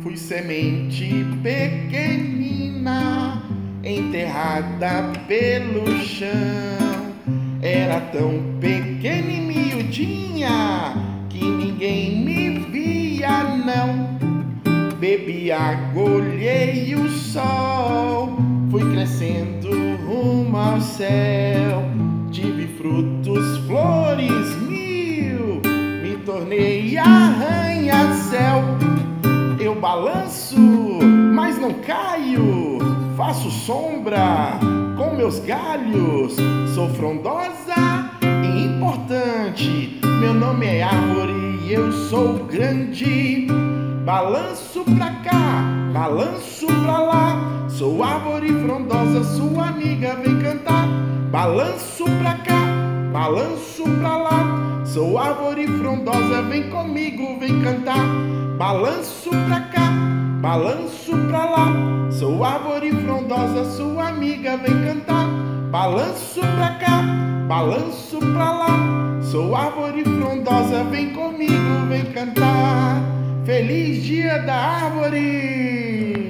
Fui semente pequenina, enterrada pelo chão. Era tão pequena e miudinha que ninguém me via não. Bebi água, olhei o sol, fui crescendo rumo ao céu. Tive frutos, flores mil, me tornei arranha-céu. Eu balanço, mas não caio, faço sombra com meus galhos. Sou frondosa e importante, meu nome é árvore e eu sou grande. Balanço pra cá, balanço pra lá, sou árvore frondosa, sua amiga vem cantar. Balanço pra cá, balanço pra lá, sou árvore frondosa, vem comigo, vem cantar. Balanço pra cá, balanço pra lá, sou árvore frondosa, sua amiga vem cantar. Balanço pra cá, balanço pra lá, sou árvore frondosa, vem comigo, vem cantar. Feliz Dia da Árvore!